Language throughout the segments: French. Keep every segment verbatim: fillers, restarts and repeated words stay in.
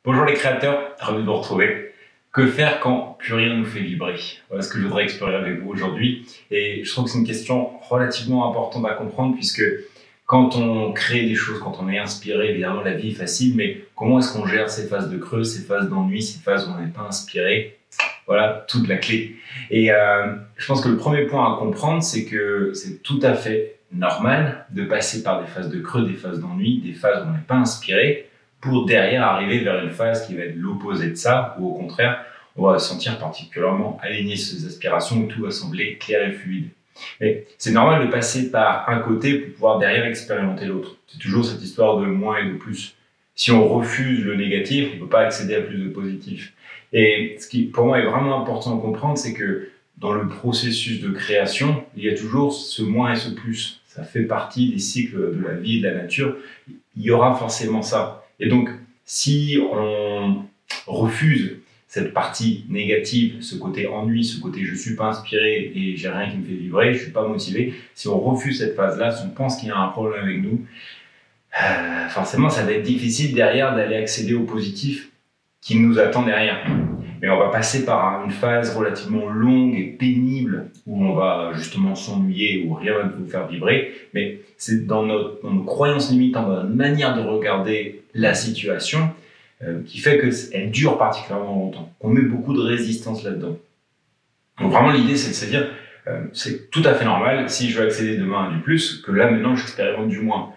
Bonjour les créateurs, ravi de vous retrouver. Que faire quand plus rien nous fait vibrer? Voilà ce que je voudrais explorer avec vous aujourd'hui. Et je trouve que c'est une question relativement importante à comprendre puisque quand on crée des choses, quand on est inspiré, évidemment la vie est facile, mais comment est-ce qu'on gère ces phases de creux, ces phases d'ennui, ces phases où on n'est pas inspiré? Voilà toute la clé. Et euh, je pense que le premier point à comprendre, c'est que c'est tout à fait normal de passer par des phases de creux, des phases d'ennui, des phases où on n'est pas inspiré, pour derrière arriver vers une phase qui va être l'opposé de ça, ou au contraire, on va se sentir particulièrement aligné sur ses aspirations où tout va sembler clair et fluide. Mais c'est normal de passer par un côté pour pouvoir derrière expérimenter l'autre. C'est toujours cette histoire de moins et de plus. Si on refuse le négatif, on ne peut pas accéder à plus de positif. Et ce qui pour moi est vraiment important à comprendre, c'est que dans le processus de création, il y a toujours ce moins et ce plus. Ça fait partie des cycles de la vie et de la nature. Il y aura forcément ça. Et donc, si on refuse cette partie négative, ce côté ennui, ce côté je suis pas inspiré et j'ai rien qui me fait vibrer, je suis pas motivé, si on refuse cette phase-là, si on pense qu'il y a un problème avec nous, euh, forcément ça va être difficile derrière d'aller accéder au positif qui nous attend derrière. Mais on va passer par une phase relativement longue et pénible où on va justement s'ennuyer, où rien va nous faire vibrer. Mais c'est dans, notre, dans nos croyances limitantes, dans notre manière de regarder la situation euh, qui fait qu'elle dure particulièrement longtemps. On met beaucoup de résistance là-dedans. Donc vraiment l'idée c'est de se dire, euh, c'est tout à fait normal si je veux accéder demain à du plus, que là maintenant j'expérimente du moins.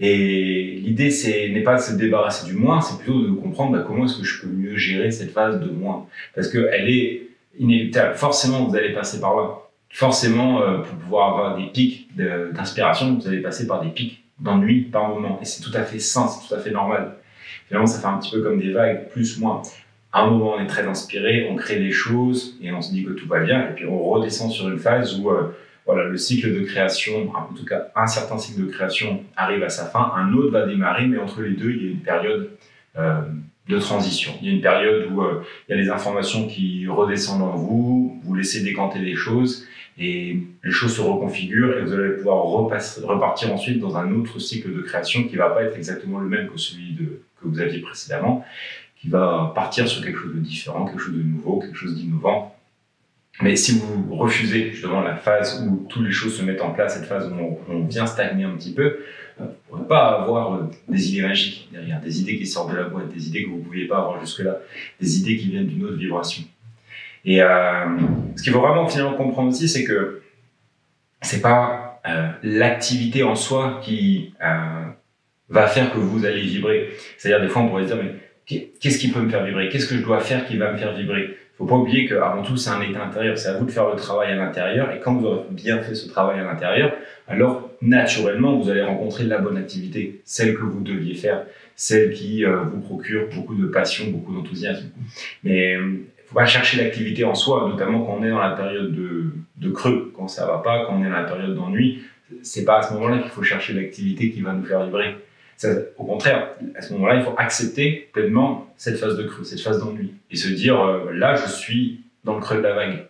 Et l'idée n'est pas de se débarrasser du moins, c'est plutôt de comprendre bah, comment est-ce que je peux mieux gérer cette phase de moins. Parce qu'elle est inévitable. Forcément, vous allez passer par là. Forcément, euh, pour pouvoir avoir des pics d'inspiration, vous allez passer par des pics d'ennui par moment. Et c'est tout à fait sain, c'est tout à fait normal. Finalement, ça fait un petit peu comme des vagues, plus, moins. À un moment, on est très inspiré, on crée des choses et on se dit que tout va bien. Et puis, on redescend sur une phase où... Euh, Voilà, le cycle de création, en tout cas un certain cycle de création arrive à sa fin, un autre va démarrer, mais entre les deux, il y a une période euh, de transition. Il y a une période où euh, il y a des informations qui redescendent en vous, vous laissez décanter les choses, et les choses se reconfigurent, et vous allez pouvoir repasser, repartir ensuite dans un autre cycle de création qui ne va pas être exactement le même que celui de, que vous aviez précédemment, qui va partir sur quelque chose de différent, quelque chose de nouveau, quelque chose d'innovant. Mais si vous refusez justement la phase où toutes les choses se mettent en place, cette phase où on, on vient stagner un petit peu, vous ne pourrez pas avoir euh, des idées magiques derrière, des idées qui sortent de la boîte, des idées que vous ne pouviez pas avoir jusque-là, des idées qui viennent d'une autre vibration. Et euh, ce qu'il faut vraiment finalement comprendre aussi, c'est que ce n'est pas euh, l'activité en soi qui euh, va faire que vous allez vibrer. C'est-à-dire des fois on pourrait se dire, mais qu'est-ce qui peut me faire vibrer? Qu'est-ce que je dois faire qui va me faire vibrer? Il ne faut pas oublier qu'avant tout, c'est un état intérieur. C'est à vous de faire le travail à l'intérieur. Et quand vous aurez bien fait ce travail à l'intérieur, alors naturellement, vous allez rencontrer la bonne activité, celle que vous deviez faire, celle qui euh, vous procure beaucoup de passion, beaucoup d'enthousiasme. Mais il ne faut pas chercher l'activité en soi, notamment quand on est dans la période de, de creux, quand ça ne va pas, quand on est dans la période d'ennui. Ce n'est pas à ce moment-là qu'il faut chercher l'activité qui va nous faire vibrer. Ça, au contraire, à ce moment-là, il faut accepter pleinement cette phase de creux, cette phase d'ennui, et se dire, euh, là, je suis dans le creux de la vague.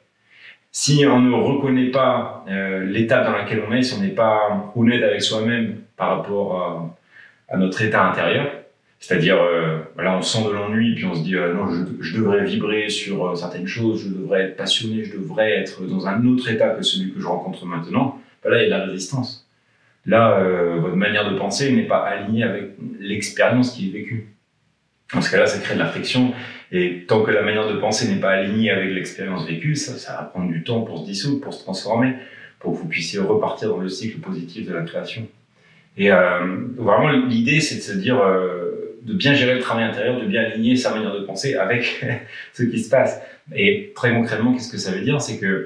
Si on ne reconnaît pas euh, l'étape dans laquelle on est, si on n'est pas honnête avec soi-même par rapport à, à notre état intérieur, c'est-à-dire, euh, là, on sent de l'ennui, puis on se dit, euh, non, je, je devrais vibrer sur euh, certaines choses, je devrais être passionné, je devrais être dans un autre état que celui que je rencontre maintenant, ben là, il y a de la résistance. Là, euh, votre manière de penser n'est pas alignée avec l'expérience qui est vécue. Dans ce cas-là, ça crée de la friction. Et tant que la manière de penser n'est pas alignée avec l'expérience vécue, ça, ça va prendre du temps pour se dissoudre, pour se transformer, pour que vous puissiez repartir dans le cycle positif de la création. Et euh, vraiment, l'idée, c'est de se dire, euh, de bien gérer le travail intérieur, de bien aligner sa manière de penser avec ce qui se passe. Et très concrètement, qu'est-ce que ça veut dire? C'est que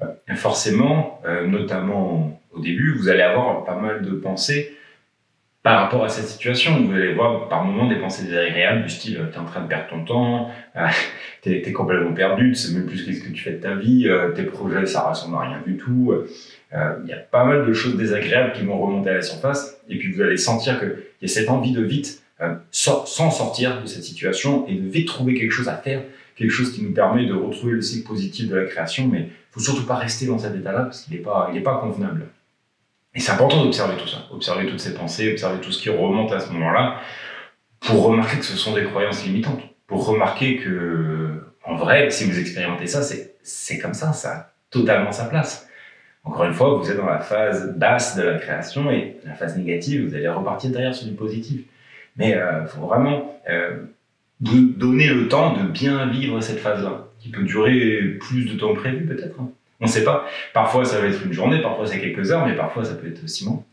forcément, euh, notamment au début, vous allez avoir pas mal de pensées par rapport à cette situation. Vous allez voir par moments des pensées désagréables du style « t'es en train de perdre ton temps, euh, t'es es complètement perdu, tu sais même plus qu'est-ce que tu fais de ta vie, euh, tes projets ça ressemble à rien du tout ». Euh, il y a pas mal de choses désagréables qui vont remonter à la surface et puis vous allez sentir qu'il y a cette envie de vite euh, s'en sortir de cette situation et de vite trouver quelque chose à faire, quelque chose qui nous permet de retrouver le cycle positif de la création, mais il ne faut surtout pas rester dans cet état-là parce qu'il n'est pas, il n'est pas convenable. Et c'est important d'observer tout ça, observer toutes ces pensées, observer tout ce qui remonte à ce moment-là, pour remarquer que ce sont des croyances limitantes, pour remarquer que, en vrai, si vous expérimentez ça, c'est comme ça, ça a totalement sa place. Encore une fois, vous êtes dans la phase basse de la création et la phase négative, vous allez repartir derrière sur du positif. Mais il euh, faut vraiment euh, vous donner le temps de bien vivre cette phase-là, qui peut durer plus de temps prévu peut-être. Hein. On ne sait pas. Parfois, ça va être une journée, parfois c'est quelques heures, mais parfois ça peut être six mois.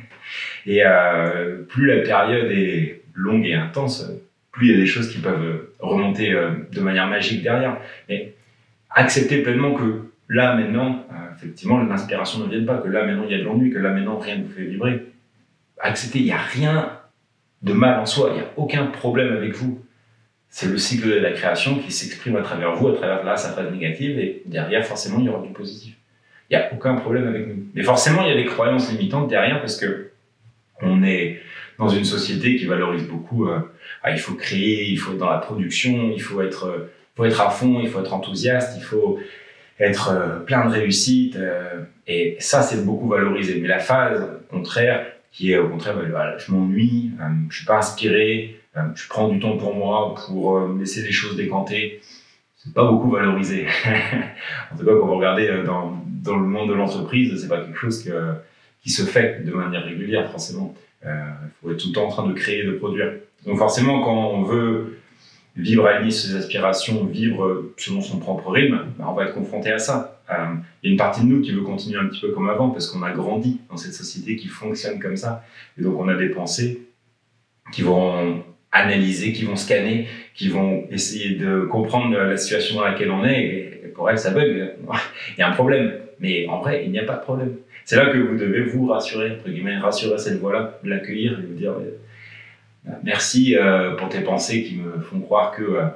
Et euh, plus la période est longue et intense, plus il y a des choses qui peuvent remonter euh, de manière magique derrière. Mais acceptez pleinement que là, maintenant, euh, effectivement, l'inspiration ne vient pas, que là, maintenant, il y a de l'ennui, que là, maintenant, rien ne vous fait vibrer. Acceptez, il n'y a rien de mal en soi, il n'y a aucun problème avec vous. C'est le cycle de la création qui s'exprime à travers vous, à travers là, sa phase négative, et derrière, forcément, il y aura du positif. Il n'y a aucun problème avec nous. Mais forcément, il y a des croyances limitantes derrière, parce que on est dans une société qui valorise beaucoup, euh, ah, il faut créer, il faut être dans la production, il faut être, euh, faut être à fond, il faut être enthousiaste, il faut être euh, plein de réussite, euh, et ça, c'est beaucoup valorisé. Mais la phase contraire, qui est au contraire, bah, voilà, je m'ennuie, euh, je suis pas inspiré, euh, je prends du temps pour moi, pour euh, laisser les choses décanter, c'est pas beaucoup valorisé. En tout cas, quand vous regardez euh, dans, dans le monde de l'entreprise, c'est pas quelque chose que, qui se fait de manière régulière, forcément. Il euh, faut être tout le temps en train de créer, de produire. Donc forcément, quand on veut vivre aligner ses aspirations, vivre selon son propre rythme, ben on va être confronté à ça. Euh, il y a une partie de nous qui veut continuer un petit peu comme avant, parce qu'on a grandi dans cette société qui fonctionne comme ça. Et donc on a des pensées qui vont analyser, qui vont scanner, qui vont essayer de comprendre la situation dans laquelle on est, et pour elles, ça bug. Il y a un problème. Mais en vrai, il n'y a pas de problème. C'est là que vous devez vous rassurer, entre guillemets, rassurer cette voix-là, l'accueillir et vous dire euh, merci euh, pour tes pensées qui me font croire que euh,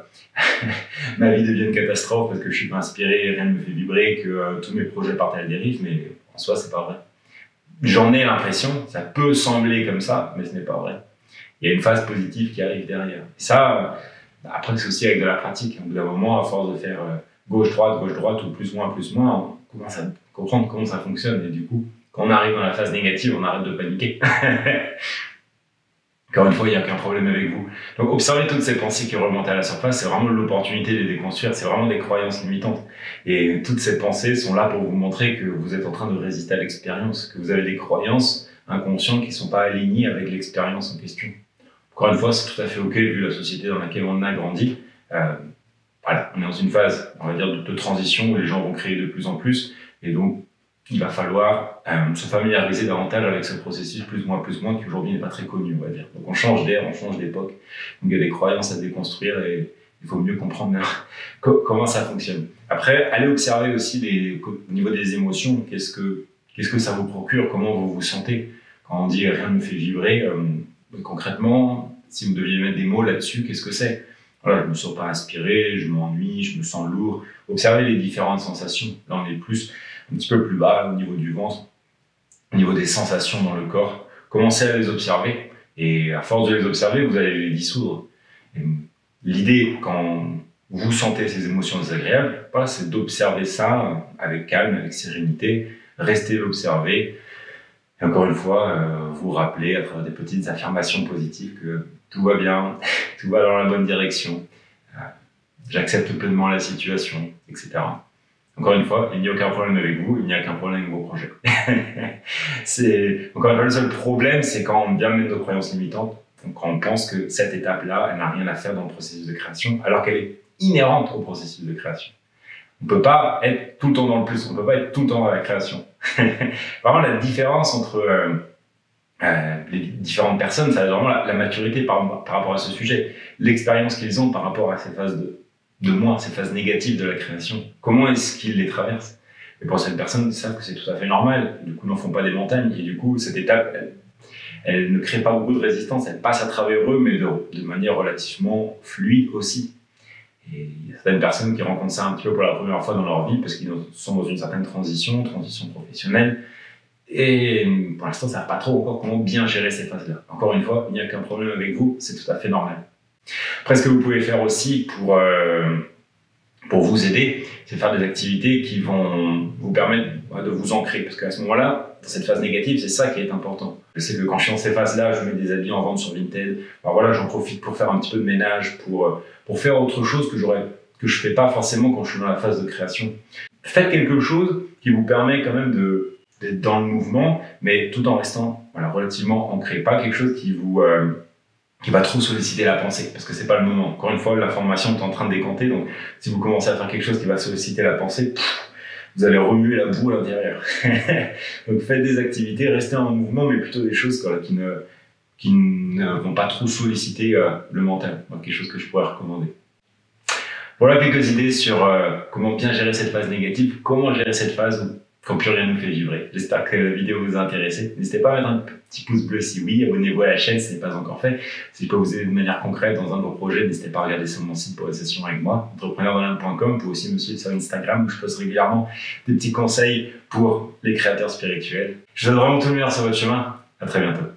ma vie devient une catastrophe parce que je suis pas inspiré, rien ne me fait vibrer, que euh, tous mes projets partent à la dérive, mais en soi, c'est pas vrai. J'en ai l'impression, ça peut sembler comme ça, mais ce n'est pas vrai. Il y a une phase positive qui arrive derrière. Et ça, euh, après, c'est aussi avec de la pratique. Au bout d'un moment, à force de faire euh, gauche-droite, gauche-droite, ou plus-moins, plus-moins, on commence à comprendre comment ça fonctionne. Et du coup, quand on arrive dans la phase négative, on arrête de paniquer. Encore une fois, il n'y a aucun problème avec vous. Donc, observez toutes ces pensées qui remontent à la surface. C'est vraiment l'opportunité de les déconstruire. C'est vraiment des croyances limitantes. Et toutes ces pensées sont là pour vous montrer que vous êtes en train de résister à l'expérience, que vous avez des croyances inconscientes qui ne sont pas alignées avec l'expérience en question. Encore une fois, c'est tout à fait OK vu la société dans laquelle on a grandi. Euh, voilà, on est dans une phase, on va dire, de, de transition où les gens vont créer de plus en plus. Et donc, il va falloir euh, se familiariser davantage avec ce processus plus moins plus moins qui aujourd'hui n'est pas très connu, on va dire. Donc on change d'air, on change d'époque. Donc il y a des croyances à déconstruire et il faut mieux comprendre comment ça fonctionne. Après, allez observer aussi les, au niveau des émotions, qu'est-ce que, qu'est-ce que ça vous procure, comment vous vous sentez. Quand on dit rien ne me fait vibrer, euh, concrètement, si vous deviez mettre des mots là-dessus, qu'est-ce que c'est? Voilà, je me sens pas inspiré, je m'ennuie, je me sens lourd. Observez les différentes sensations. Là, on est plus un petit peu plus bas au niveau du ventre, au niveau des sensations dans le corps. Commencez à les observer et à force de les observer, vous allez les dissoudre. L'idée, quand vous sentez ces émotions désagréables, voilà, c'est d'observer ça avec calme, avec sérénité, rester l'observer. Et encore une fois, euh, vous rappeler à travers des petites affirmations positives que tout va bien, tout va dans la bonne direction, euh, j'accepte pleinement la situation, et cetera. Encore une fois, il n'y a aucun problème avec vous, il n'y a aucun problème avec vos projets. C'est, encore une fois, le seul problème, c'est quand on vient mettre nos croyances limitantes, donc quand on pense que cette étape-là, elle n'a rien à faire dans le processus de création, alors qu'elle est inhérente au processus de création. On ne peut pas être tout le temps dans le plus, on ne peut pas être tout le temps dans la création. Vraiment, la différence entre euh, euh, les différentes personnes, c'est vraiment la, la maturité par, par rapport à ce sujet, l'expérience qu'ils ont par rapport à ces phases de de moi, ces phases négatives de la création. Comment est-ce qu'ils les traversent? Et pour cette personne, ils savent que c'est tout à fait normal. Du coup, n'en font pas des montagnes. Et du coup, cette étape, elle, elle ne crée pas beaucoup de résistance. Elle passe à travers eux, mais de, de manière relativement fluide aussi. Et il y a certaines personnes qui rencontrent ça un petit peu pour la première fois dans leur vie parce qu'ils sont dans une certaine transition, transition professionnelle. Et pour l'instant, ça ne savent pas trop encore comment bien gérer ces phases-là. Encore une fois, il n'y a qu'un problème avec vous, c'est tout à fait normal. Après, ce que vous pouvez faire aussi pour, euh, pour vous aider, c'est faire des activités qui vont vous permettre de vous ancrer. Parce qu'à ce moment-là, dans cette phase négative, c'est ça qui est important. Je sais que quand je suis dans ces phases-là, je mets des habits en vente sur Vinted. Alors voilà, j'en profite pour faire un petit peu de ménage, pour, pour faire autre chose que j'aurais, que je fais pas forcément quand je suis dans la phase de création. Faites quelque chose qui vous permet quand même de, d'être dans le mouvement, mais tout en restant voilà, relativement ancré. Pas quelque chose qui vous, euh, qui va trop solliciter la pensée, parce que c'est pas le moment. Encore une fois, l'information est en train de décanter, donc si vous commencez à faire quelque chose qui va solliciter la pensée, pff, vous allez remuer la boue à l'intérieur. Donc faites des activités, restez en mouvement, mais plutôt des choses quoi, qui, ne, qui ne vont pas trop solliciter euh, le mental. Donc quelque chose que je pourrais recommander. Voilà quelques idées sur euh, comment bien gérer cette phase négative, comment gérer cette phase quand plus rien nous fait vibrer. J'espère que la vidéo vous a intéressé. N'hésitez pas à mettre un petit pouce bleu si oui, abonnez-vous à la chaîne si ce n'est pas encore fait. Si je peux vous aider de manière concrète dans un de vos projets, n'hésitez pas à regarder sur mon site pour une session avec moi, entrepreneur dans l'âme point com. Vous pouvez aussi me suivre sur Instagram où je poste régulièrement des petits conseils pour les créateurs spirituels. Je vous souhaite vraiment tout le meilleur sur votre chemin. À très bientôt.